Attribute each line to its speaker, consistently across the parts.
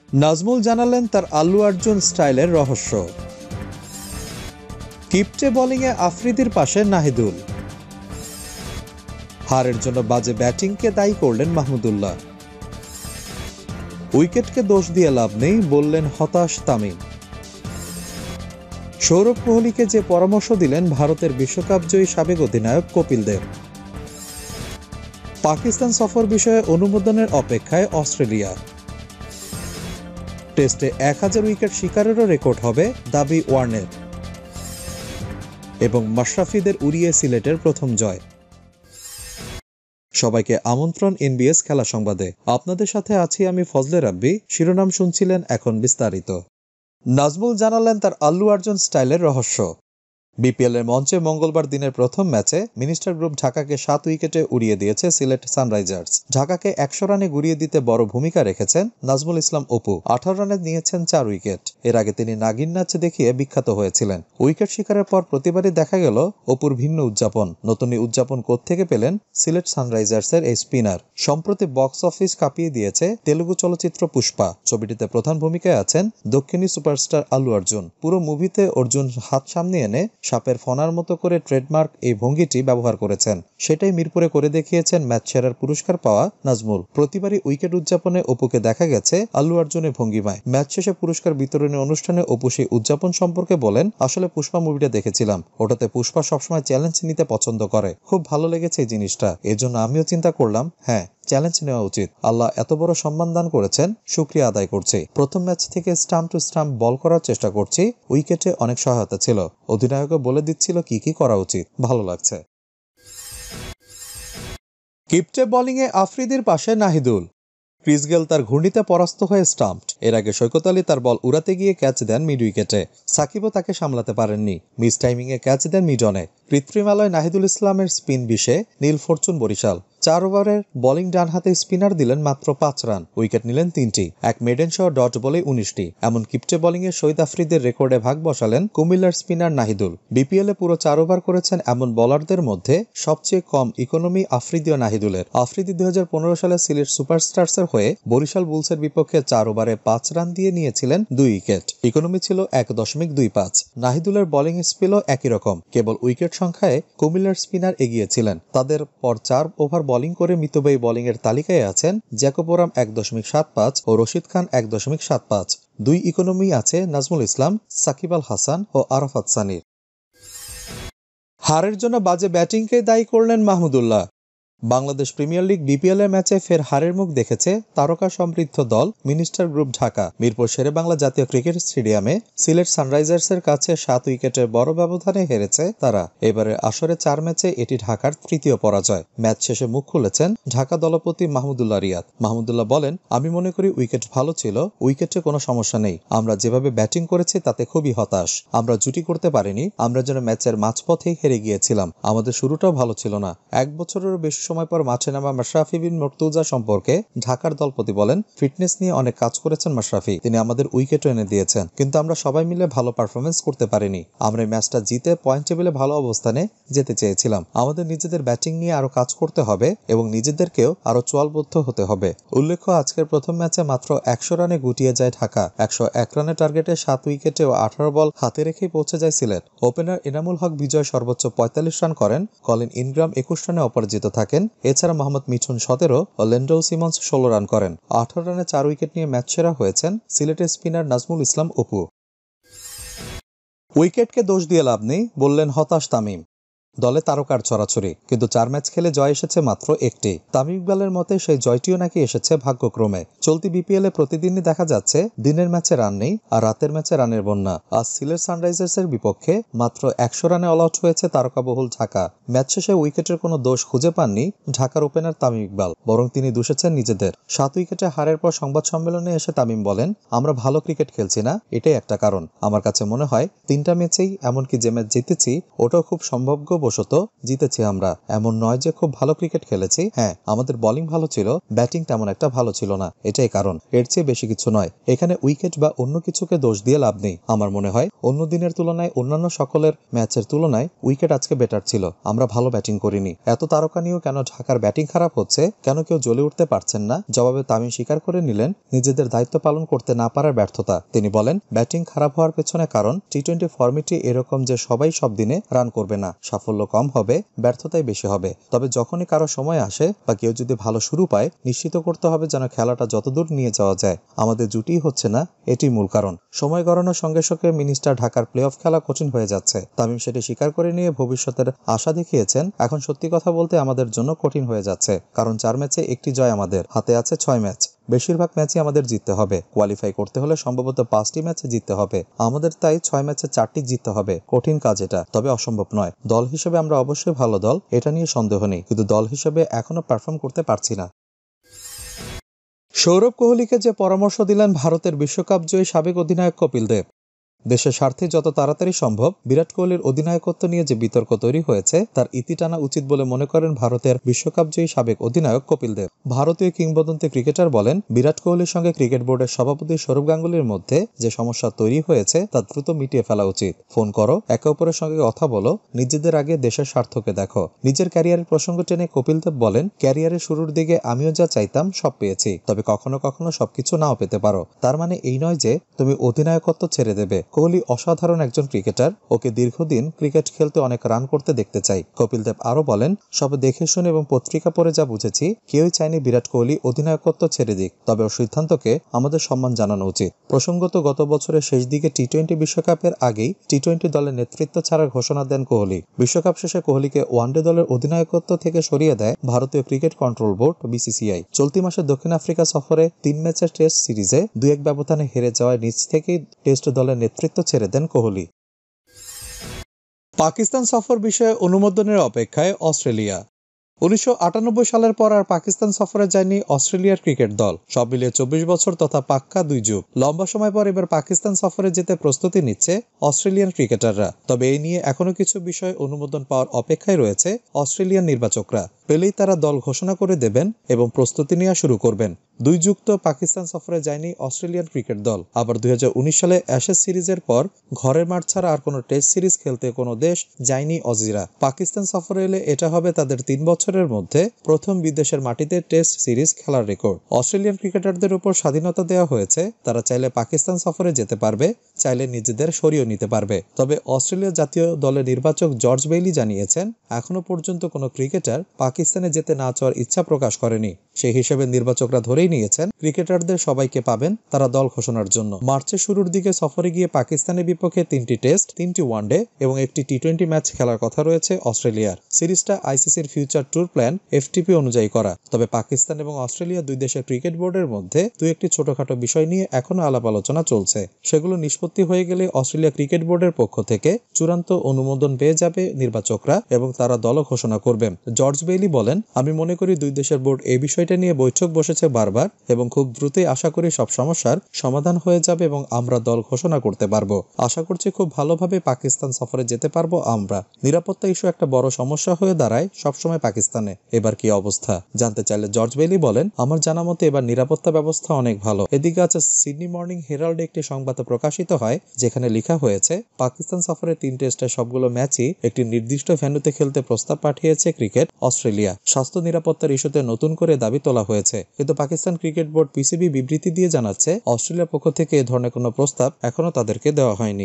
Speaker 1: নাজমুল জানালেন তার আল্লু অর্জুন স্টাইলের রহস্য। কিপটে বোলিংয়ে আফ্রিদির পাশে নাহিদুল। হারের জন্য বাজে ব্যাটিংকে দায়ী করলেন মাহমুদুল্লাহ। উইকেটকে দোষ দিয়ে লাভ নেই, বললেন হতাশ তামিম। সৌরভ কোহলিকে যে পরামর্শ দিলেন ভারতের বিশ্বকাপ জয়ী সাবেক অধিনায়ক কপিল দেব। পাকিস্তান সফর বিষয়ে অনুমোদনের অপেক্ষায় অস্ট্রেলিয়া। টেস্টে 1000 উইকেট শিকারেরও রেকর্ড হবে, দাবি ওয়ার্নের। এবং মাশরাফিদের উড়িয়ে সিলেটের প্রথম জয়। সবাইকে আমন্ত্রণ NBS খেলা সংবাদে। আপনাদের সাথে আছি আমি ফজলে রাব্বি। শিরোনাম শুনছিলেন, এখন বিস্তারিত। নাজমুল জানালেন তার আল্লু অর্জুন স্টাইলের রহস্য। বিপিএল এর মঞ্চে মঙ্গলবার দিনের প্রথম ম্যাচে মিনিস্টার গ্রুপ ঢাকাকে 7 উইকেটে উড়িয়ে দিয়েছে সিলেট সানরাইজার্স। ঢাকাকে 100 রানে গুড়িয়ে দিতে বড় ভূমিকা রেখেছেন নাজমুল ইসলাম অপু। 18 রানে নিয়েছেন 4 উইকেট। এর আগে তিনি নাগিন নাচ দেখিয়ে বিখ্যাত হয়েছিলেন। উইকেট শিকারের পর প্রতিবারই দেখা গেল অপুর ভিন্ন উদযাপন। নতুন উদযাপন কোত্থেকে পেলেন সিলেট সানরাইজার্সের এই স্পিনার? সম্প্রতি বক্স অফিস কাঁপিয়ে দিয়েছে তেলুগু চলচ্চিত্র পুষ্পা। ছবিটিতে প্রধান ভূমিকায় আছেন দক্ষিণী সুপারস্টার আল্লু অর্জুন। পুরো মুভিতে অর্জুন হাত সামনে এনে সাপের ফনার মতো করে ট্রেডমার্ক এই ভঙ্গিটি ব্যবহার করেছেন। সেটাই মিরপুরে করে দেখিয়েছেন ম্যাচ সেরার পুরস্কার পাওয়া নাজমুল। প্রতিবারই উইকেট উদযাপনে অপুকে দেখা গেছে আল্লু অর্জুনের ভঙ্গিমায়। ম্যাচ শেষে পুরস্কার বিতরণী অনুষ্ঠানে অপু সেই উদযাপন সম্পর্কে বলেন, আসলে পুষ্পা মুভিটা দেখেছিলাম, ওটাতে পুষ্পা সবসময় চ্যালেঞ্জ নিতে পছন্দ করে। খুব ভালো লেগেছে এই জিনিসটা। এজন্য আমিও চিন্তা করলাম, হ্যাঁ, চ্যালেঞ্জ নেওয়া উচিত। আল্লাহ এত বড় সম্মান দান করেছেন, শুকরিয়া আদায় করছি। প্রথম ম্যাচ থেকে স্টাম্প টু স্টাম্প বল করার চেষ্টা করছি। উইকেটে অনেক সহায়তা ছিল। অধিনায়কও বলে দিচ্ছিল কি করা উচিত। ভালো লাগছে। কিপটে বোলিংয়ে আফ্রিদির পাশে নাহিদুল। ক্রিস গেল তার ঘূর্ণিতে পরাস্ত হয়ে স্টাম্পড। এর আগে সৈকত আলী তার বল উড়াতে গিয়ে ক্যাচ দেন মিড উইকেটে। সাকিবও তাকে সামলাতে পারেননি। মিস টাইমিংয়ে ক্যাচ দেন মিডনে। কৃত্রিম আলোয় নাহিদুল ইসলামের স্পিন বিষে নীল ফরচুন বরিশাল। 4 ওভারের বোলিং ডান হাতে স্পিনার দিলেন মাত্র 5 রান। উইকেট নিলেন 3টি। এক মেডেন সহ ডট বলে 19টি। এমন কিপটে বোলিংয়ে শহীদ আফ্রিদের রেকর্ডে ভাগ বসালেন কুমিল্লার স্পিনার নাহিদুল। বিপিএলে পুরো 4 ওভার করেছেন এমন বোলারদের মধ্যে সবচেয়ে কম ইকোনমি আফ্রিদি ও নাহিদুলের। আফ্রিদি 2015 সালে সিলেট সুপারস্টার্সের হয়ে বরিশাল বুলসের বিপক্ষে 4 ওভারে 5 রান দিয়ে নিয়েছিলেন 2 উইকেট। ইকোনমি ছিল 1.25। নাহিদুলের বোলিং স্পিলও একই রকম। কেবল উইকেট সংখ্যায় কুমিল্লার স্পিনার এগিয়েছিলেন। তাদের পর 4 ওভার বোলিং করে মিতব্যয়ী বোলিং এর তালিকায় আছেন জ্যাকোবোরাম 1.75 ও রশিদ খান 1.75। 2 ইকোনমি আছে নাজমুল ইসলাম, সাকিব আল হাসান ও আরাফাত সানির। হারের জন্য বাজে ব্যাটিংকে দায়ী করলেন Mahmudullah. Bangladesh premier league BPL এর ম্যাচে ফের হারের মুখ দেখেছে তারকা সমৃদ্ধ দল মিনিস্টার গ্রুপ ঢাকা। মিরপুর শেরেবাংলা জাতীয় ক্রিকেট স্টেডিয়ামে সিলেট সানরাইজার্সের কাছে 7 উইকেটের বড় ব্যবধানে হেরেছে তারা। এবারে আসরে 4 ম্যাচে এটি ঢাকার তৃতীয় পরাজয়। ম্যাচ শেষে মুখ খুলেছেন ঢাকা দলপতি মাহমুদুল্লাহ রিয়াদ। মাহমুদুল্লাহ বলেন, আমি মনে করি উইকেট ভালো ছিল, উইকেটে কোনো সমস্যা নেই। আমরা যেভাবে ব্যাটিং করেছি তাতে খুবই হতাশ। আমরা জুটি করতে পারিনি। আমরা যেন ম্যাচের মাঝপথেই হেরে গিয়েছিলাম। আমাদের শুরুটাও ভালো ছিল না। 1 বছরেরও বেশি সময় পর মাঠে নামা মাশরাফি বিন মুর্তজা সম্পর্কে ঢাকার দলপতি বলেন, ফিটনেস নিয়ে অনেক কাজ করেছেন মাশরাফি। তিনি আমাদের উইকেটও এনে দিয়েছেন, কিন্তু আমরা সবাই মিলে ভালো পারফরমেন্স করতে পারিনি। আমরা এই ম্যাচটা জিতে পয়েন্ট টেবিলে ভালো অবস্থানে যেতে চেয়েছিলাম। আমাদের নিজেদের ব্যাটিং নিয়ে আরো কাজ করতে হবে এবং নিজেদেরকেও আরো চোয়ালবদ্ধ হতে হবে। উল্লেখ্য, আজকের প্রথম ম্যাচে মাত্র 100 রানে গুটিয়ে যায় ঢাকা। 101 রানের টার্গেটে 7 উইকেটে ও 18 বল হাতে রেখেই পৌঁছে যায় সিলেট। ওপেনার এনামুল হক বিজয় সর্বোচ্চ 45 রান করেন। কলিন ইনগ্রাম 21 রানে অপরাজিত থাকেন। এছাড়া মোহাম্মদ মিঠুন 17 ও লেন্ডো সিমন্স 16 রান করেন। 18 রানে 4 উইকেট নিয়ে ম্যাচ সেরা হয়েছেন সিলেটের স্পিনার নাজমুল ইসলাম অপু। উইকেটকে দোষ দিয়ে লাভ নেই, বললেন হতাশ তামিম। দলে তারকার ছড়াছড়ি, কিন্তু 4 ম্যাচ খেলে জয় এসেছে মাত্র একটি। তামিম ইকবালের মতে সেই জয়টিও নাকি এসেছে ভাগ্যক্রমে। চলতি বিপিএলে প্রতিদিনই দেখা যাচ্ছে দিনের ম্যাচে রান নেই আর রাতের ম্যাচে রানের বন্যা। আজ সিলেট সানরাইজার্সের বিপক্ষে মাত্র 100 রানে অল আউট হয়েছে তারকাবহুল ঢাকা। ম্যাচ শেষে উইকেটের কোনো দোষ খুঁজে পাননি ঢাকার ওপেনার তামিম ইকবাল, বরং তিনি দোষেছেন নিজেদের। 7 উইকেটে হারের পর সংবাদ সম্মেলনে এসে তামিম বলেন, আমরা ভালো ক্রিকেট খেলছি না, এটাই একটা কারণ। আমার কাছে মনে হয় 3টা ম্যাচেই, এমনকি যে ম্যাচ জিতেছি ওটাও খুব সম্ভাব্য দুর্ভাগ্যবশত জিতেছি আমরা। এমন নয় যে খুব ভালো ক্রিকেট খেলেছি। হ্যাঁ, আমাদের বোলিং ভালো ছিল, ব্যাটিং তেমন একটা ভালো ছিল না, এটাই কারণ। এর চেয়ে বেশি কিছু নয়। এখানে উইকেট বা অন্য কিছুকে দোষ দিয়ে লাভ নেই। আমার মনে হয় অন্য দিনের তুলনায়, অন্যান্য সকলের ম্যাচের তুলনায় উইকেট আজকে বেটার ছিল। আমরা ভালো ব্যাটিং করিনি। এত তারকা নিয়েও কেন ঢাকার ব্যাটিং খারাপ হচ্ছে, কেন কেউ জ্বলে উঠতে পারছেন না? জবাবে তামিম স্বীকার করে নিলেন নিজেদের দায়িত্ব পালন করতে না পারার ব্যর্থতা। তিনি বলেন, ব্যাটিং খারাপ হওয়ার পেছনে কারণ টি-20 ফর্মেটই এরকম যে সবাই সব দিনে রান করবে না। সাফল্য কম হবে, ব্যর্থতাই বেশি হবে। তবে যখনই কারো সময় আসে বা কেউ যদি ভালো শুরু পায়, নিশ্চিত করতে হবে যেন খেলাটা যতদূর নিয়ে যাওয়া যায়। আমাদের জুটিই হচ্ছে না, এটি মূল কারণ। সময় গড়ানোর সঙ্গে সঙ্গে মিনিস্টার ঢাকার প্লে অফ খেলা কঠিন হয়ে যাচ্ছে। তামিম সেটি স্বীকার করে নিয়ে ভবিষ্যতের আশা দেখিয়েছেন, এখন সত্যি কথা বলতে আমাদের জন্য কঠিন হয়ে যাচ্ছে, কারণ 4 ম্যাচে একটি জয় আমাদের হাতে আছে। 6 ম্যাচ, বেশিরভাগ ম্যাচই আমাদের জিততে হবে। কোয়ালিফাই করতে হলে সম্ভবত 5টি ম্যাচে জিততে হবে আমাদের, তাই 6 ম্যাচে 4টি জিততে হবে। কঠিন কাজ এটা, তবে অসম্ভব নয়। দল হিসেবে আমরা অবশ্যই ভালো দল, এটা নিয়ে সন্দেহ নেই, কিন্তু দল হিসেবে এখনো পারফর্ম করতে পারছি না। সৌরভ কোহলিকে যে পরামর্শ দিলেন ভারতের বিশ্বকাপ জয়ী সাবেক অধিনায়ক কপিল দেব। দেশের স্বার্থে যত তাড়াতাড়ি সম্ভব বিরাট কোহলির অধিনায়কত্ব নিয়ে যে বিতর্ক তৈরি হয়েছে তার ইতি টানা উচিত বলে মনে করেন ভারতের বিশ্বকাপ জয়ী সাবেক অধিনায়ক কপিল দেব। ভারতীয় কিংবদন্তি ক্রিকেটার বলেন, বিরাট কোহলির সঙ্গে ক্রিকেট বোর্ডের সভাপতি সৌরভ গাঙ্গুলির মধ্যে যে সমস্যা তৈরি হয়েছে তা দ্রুত মিটিয়ে ফেলা উচিত। ফোন করো, একে অপরের সঙ্গে কথা বলো, নিজেদের আগে দেশের স্বার্থকে দেখো। নিজের ক্যারিয়ারের প্রসঙ্গ টেনে কপিল দেব বলেন, ক্যারিয়ারের শুরুর দিকে আমিও যা চাইতাম সব পেয়েছি, তবে কখনো কখনো সবকিছু নাও পেতে পারো। তার মানে এই নয় যে তুমি অধিনায়কত্ব ছেড়ে দেবে। কোহলি অসাধারণ একজন ক্রিকেটার, ওকে দীর্ঘদিন ক্রিকেট খেলতে অনেক রান করতে দেখতে চাই। কপিল দেব আরো বলেন, সব দেখে শুনে এবং পত্রিকা পড়ে যা বুঝেছি, কেউই চায়নি বিরাট কোহলি অধিনায়কত্ব ছেড়ে দিক, তবে ওর সিদ্ধান্তকে আমাদের সম্মান জানানো উচিত। প্রসঙ্গত, গত বছরের শেষ দিকে টি-20 বিশ্বকাপের আগেই টি-20 দলের নেতৃত্ব ছাড়ার ঘোষণা দেন কোহলি। বিশ্বকাপ শেষে কোহলিকে ওয়ানডে দলের অধিনায়কত্ব থেকে সরিয়ে দেয় ভারতীয় ক্রিকেট কন্ট্রোল বোর্ড বিসিসিআই। চলতি মাসে দক্ষিণ আফ্রিকা সফরে 3 ম্যাচের টেস্ট সিরিজে 2-1 ব্যবধানে হেরে যাওয়ায় নিজ থেকেই টেস্ট দলের নেতৃত্ব ছেড়ে দেন কোহলি। পাকিস্তান সফর বিষয়ে অনুমোদনের অপেক্ষায় অস্ট্রেলিয়া। 1998 সালের পর আর পাকিস্তান সফরে যায়নি অস্ট্রেলিয়ার ক্রিকেট দল। সব মিলিয়ে 24 বছর তথা পাক্কা 2 যুগ। লম্বা সময় পর এবার পাকিস্তান সফরে যেতে প্রস্তুতি নিচ্ছে অস্ট্রেলিয়ান ক্রিকেটাররা। তবে এই নিয়ে এখনো কিছু বিষয় অনুমোদন পাওয়ার অপেক্ষায় রয়েছে অস্ট্রেলিয়ান নির্বাচকরা। পেলেই তারা দল ঘোষণা করে দেবেন এবং প্রস্তুতি নেওয়া শুরু করবেন। 2 যুগ তো পাকিস্তান সফরে যায়নি অস্ট্রেলিয়ান ক্রিকেট দল। আবার 2019 সালে অ্যাশেজ সিরিজের পর ঘরের মাঠ ছাড়া আর কোনো টেস্ট সিরিজ খেলতে কোনো দেশ যায়নি অজিরা। পাকিস্তান সফরে এলে এটা হবে তাদের 3 বছরের মধ্যে প্রথম বিদেশের মাটিতে টেস্ট সিরিজ খেলার রেকর্ড। অস্ট্রেলিয়ান ক্রিকেটারদের উপর স্বাধীনতা দেওয়া হয়েছে, তারা চাইলে পাকিস্তান সফরে যেতে পারবে, চাইলে নিজেদের সরিয়ে নিতে পারবে। তবে অস্ট্রেলিয়া জাতীয় দলের নির্বাচক জর্জ বেইলি জানিয়েছেন, এখনো পর্যন্ত কোনো ক্রিকেটার পাকিস্তানে যেতে না চাওয়ার ইচ্ছা প্রকাশ করেনি। সেই হিসেবে নির্বাচকরা ধরেই নিয়েছেন ক্রিকেটারদের সবাইকে পাবেন তারা দল ঘোষণার জন্য। মার্চের শুরুর দিকে সফরে গিয়ে পাকিস্তানের বিপক্ষে 3টি টেস্ট, 3টি ওয়ানডে এবং একটি টি-20 ম্যাচ খেলার কথা রয়েছে অস্ট্রেলিয়ার। সিরিজটা আইসিসির ফিউচার ট্যুর প্ল্যান এফটিপি অনুযায়ী করা। তবে পাকিস্তান এবং অস্ট্রেলিয়া 2 দেশের ক্রিকেট বোর্ডের মধ্যে 2-1টি ছোটখাটো বিষয় নিয়ে এখনো আলাপ আলোচনা চলছে। সেগুলো নিষ্পত্তি হয়ে গেলে অস্ট্রেলিয়া ক্রিকেট বোর্ডের পক্ষ থেকে চূড়ান্ত অনুমোদন পেয়ে যাবে নির্বাচকরা এবং তারা দল ঘোষণা করবেন। জর্জ বেইলি বলেন, আমি মনে করি 2 দেশের বোর্ড এই বিষয়টা নিয়ে বৈঠক বসেছে বারবার এবং খুব দ্রুতই আশা করি সব সমস্যার সমাধান হয়ে যাবে এবং আমরা দল ঘোষণা করতে পারবো। আশা করছি খুব ভালোভাবে পাকিস্তান সফরে যেতে পারবো আমরা। নিরাপত্তা ইস্যু একটা বড় সমস্যা হয়ে দাঁড়ায় সবসময় পাকিস্তানে। এবার কি অবস্থা জানতে চাইলে জর্জ বেইলি বলেন, আমার জানা মতে এবার নিরাপত্তা ব্যবস্থা অনেক ভালো। এদিকে আছে সিডনি মর্নিং হেরাল্ডে একটি সংবাদ প্রকাশিত হয় যেখানে লেখা হয়েছে, পাকিস্তান সফরে 3 টেস্টের সবগুলো ম্যাচই একটি নির্দিষ্ট ভেন্যুতে খেলতে প্রস্তাব পাঠিয়েছে ক্রিকেট অস্ট্রেলিয়া। স্বাস্থ্য নিরাপত্তার ইস্যুতে নতুন করে দাবি তোলা হয়েছে, কিন্তু পাকিস্তান ক্রিকেট বোর্ড পিসিবি বিবৃতি দিয়ে জানাচ্ছে অস্ট্রেলিয়ার পক্ষ থেকে এ ধরনের কোনো প্রস্তাব এখনো তাদেরকে দেওয়া হয়নি।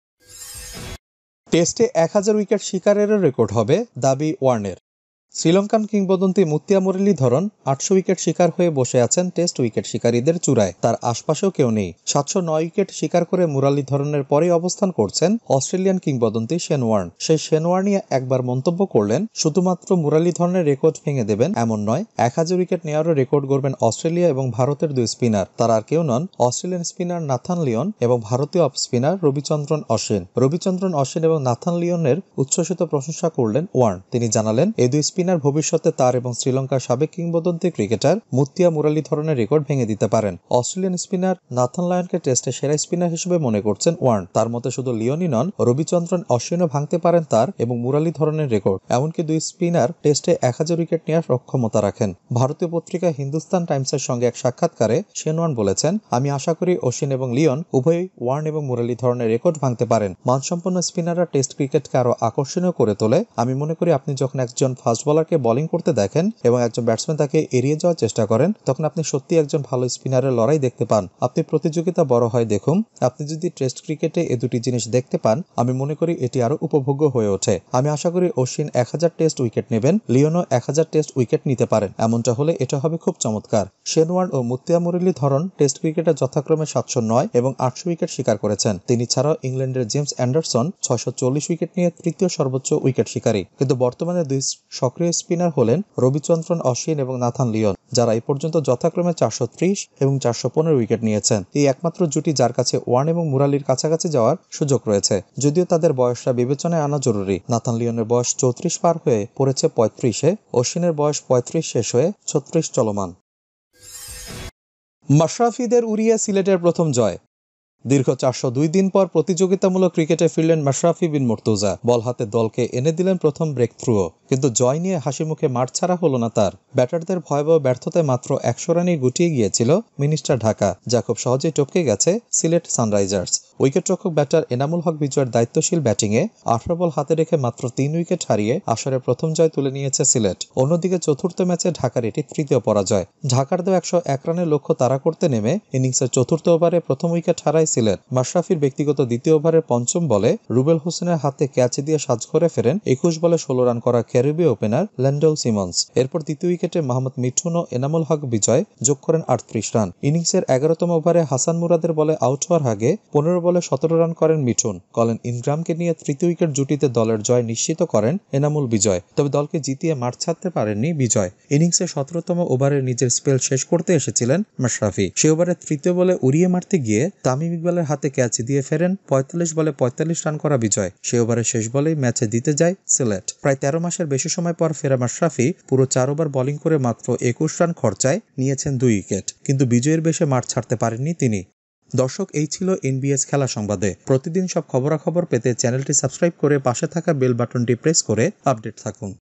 Speaker 1: টেস্টে 1000 উইকেট শিকারেরও রেকর্ড হবে, দাবি ওয়ার্নের। শ্রীলঙ্কান কিংবদন্তি মুতিয়া মুরলীধরন 800 উইকেট শিকার হয়ে বসে আছেন টেস্ট উইকেট শিকারীদের চূড়ায়। তার আশপাশেও কেউ নেই। 709 উইকেট শিকার করে মুরলীধরনের পরেই অবস্থান করছেন অস্ট্রেলিয়ান কিংবদন্তি শেন ওয়ার্ন। সেই শেন ওয়ার্ন নিয়ে একবার মন্তব্য করলেন, শুধুমাত্র মুরলীধরনের রেকর্ড ভেঙে দেবেন এমন নয়, 1000 উইকেট নেওয়ারও রেকর্ড গড়বেন অস্ট্রেলিয়া এবং ভারতের 2 স্পিনার। তারা আর কেউ নন, অস্ট্রেলিয়ান স্পিনার নাথান লিওন এবং ভারতীয় অফ স্পিনার রবিচন্দ্রন অশ্বিন। রবিচন্দ্রন অশ্বিন এবং নাথান লিওনের উচ্ছ্বসিত প্রশংসা করলেন ওয়ার্ন। তিনি জানালেন, এই 2 স্পিনার ভবিষ্যতে তার এবং শ্রীলঙ্কার সাবেক কিংবদন্তি ক্রিকেটার মুতিয়া মুরালীধরনের রেকর্ড ভেঙে দিতে পারেন। অস্ট্রেলিয়ান স্পিনার নাথান লায়নকে টেস্টে সেরা স্পিনার হিসেবে মনে করছেন ওয়ার্ন। তার মতে শুধু লিওনই নন, রবিচন্দ্রন অশ্বিনও ভাঙতে পারেন তার এবং মুরালীধরনের রেকর্ড। এমনকি দুই স্পিনার টেস্টে 1000 উইকেট নেওয়ার সক্ষমতা রাখেন। ভারতীয় পত্রিকা হিন্দুস্তান টাইমসের সঙ্গে এক সাক্ষাৎকারে শেন ওয়ার্ন বলেছেন, আমি আশা করি অশ্বিন এবং লিওন উভয়ই ওয়ার্ন এবং মুরালীধরনের রেকর্ড ভাঙতে পারেন। মানসম্পন্ন স্পিনাররা টেস্ট ক্রিকেটকে আরো আকর্ষণীয় করে তোলে। আমি মনে করি আপনি যখন একজন ফাস্ট বোলারকে বোলিং করতে দেখেন এবং একজন ব্যাটসম্যান তাকে এড়িয়ে যাওয়ার চেষ্টা করেন, তখন আপনি সত্যি একজন ভালো স্পিনারের লড়াই দেখতে পান। আপনি প্রতিযোগিতা বড় হয় দেখুন। আপনি যদি টেস্ট ক্রিকেটে এই দুটি জিনিস দেখতে পান, আমি মনে করি এটি আরো উপভোগ্য হয়ে ওঠে। আমি আশা করি অশ্বিন 1000 টেস্ট উইকেট নেবেন, লিওনও 1000 টেস্ট উইকেট নিতে পারেন। এমনটা হলে এটা হবে খুব চমৎকার। শেন ওয়ার্ন ও মুতিয়া মুরলীধরন টেস্ট ক্রিকেটে যথাক্রমে 709 এবং 800 উইকেট শিকার করেছেন। তিনি ছাড়াও ইংল্যান্ডের জেমস অ্যান্ডারসন 640 উইকেট নিয়ে তৃতীয় সর্বোচ্চ উইকেট শিকারী। কিন্তু বর্তমানে দুই সক্রিয় স্পিনার হলেন রবিচন্দ্রন অশ্বিন এবং নাথান লিওন, যারা এই পর্যন্ত যথাক্রমে 430 এবং 415 উইকেট নিয়েছেন। এই একমাত্র জুটি যার কাছে ওয়ার্ন এবং মুরালির কাছাকাছি যাওয়ার সুযোগ রয়েছে, যদিও তাদের বয়সটা বিবেচনায় আনা জরুরি। নাথান লিওনের বয়স 34 পার হয়ে পড়েছে 35-এ, অশ্বিনের বয়স 35 শেষ হয়ে 36 চলমান। মাশরাফিদের উড়িয়ে সিলেটের প্রথম জয়। দীর্ঘ 402 দিন পর প্রতিযোগিতামূলক ক্রিকেটে ফিরলেন মাশরাফি বিন মুর্তজা। বল হাতে দলকে এনে দিলেন প্রথম ব্রেক থ্রুও, কিন্তু জয় নিয়ে হাসি মুখে মাঠ ছাড়া হলো না তার। ব্যাটারদের ভয়াবহ ব্যর্থতায় মাত্র 100 রানেই গুটিয়ে গিয়েছিল মিনিস্টার ঢাকা, যা খুব সহজেই টপকে গেছে সিলেট সানরাইজার্স। উইকেটরক্ষক ব্যাটার এনামুল হক বিজয়ের দায়িত্বশীল ব্যাটিংয়ে 18 বল হাতে রেখে মাত্র 3 উইকেট হারিয়ে আসরের প্রথম জয় তুলে নিয়েছে সিলেট। অন্যদিকে চতুর্থ ম্যাচে ঢাকার এটি তৃতীয় পরাজয়। ঢাকার দেওয়া 101 রানের লক্ষ্য তাড়া করতে নেমে ইনিংসের চতুর্থ ওভারে প্রথম উইকেট হারায় সিলেট। মাশরাফির ব্যক্তিগত দ্বিতীয় ওভারের পঞ্চম বলে রুবেল হোসেনের হাতে ক্যাচ দিয়ে সাজঘরে ফেরেন 21 বলে 16 রান করা ক্যারিবীয় ওপেনার ল্যান্ডল সিমন্স। এরপর দ্বিতীয় উইকেটে মোহাম্মদ মিঠুন ও এনামুল হক বিজয় যোগ করেন 38 রান। ইনিংসের 11তম ওভারে হাসান মুরাদের বলে আউট হওয়ার আগে 15 বলে 17 রান করেন মিঠুন। কলেন ইনগ্রামকে নিয়ে তৃতীয় উইকেট জুটিতে দলের জয় নিশ্চিত করেন এনামুল বিজয়, তবে দলকে জিতিয়ে মাঠ ছাড়তে পারেননি বিজয়। ইনিংসের 17তম ওভারে নিজের স্পেল শেষ করতে এসেছিলেন মাশরাফি। সে ওভারে তৃতীয় বলে উড়িয়ে মারতে গিয়ে তামিম ইকবালের হাতে ক্যাচ দিয়ে ফেরেন 45 বলে 45 রান করা বিজয়। সে ওভারে শেষ বলেই ম্যাচে দিতে যায় সিলেট। প্রায় 13 মাসের বেশি সময় পর ফেরা মাশরাফি পুরো 4 ওভার বোলিং করে মাত্র 21 রান খরচায় নিয়েছেন 2 উইকেট, কিন্তু বিজয়ের বেশে মাঠ ছাড়তে পারেননি তিনি। দর্শক, এই ছিল এনবিএস খেলা সংবাদে। প্রতিদিন সব খবরাখবর পেতে চ্যানেলটি সাবস্ক্রাইব করে পাশে থাকা বেল বাটনটি প্রেস করে আপডেট থাকুন।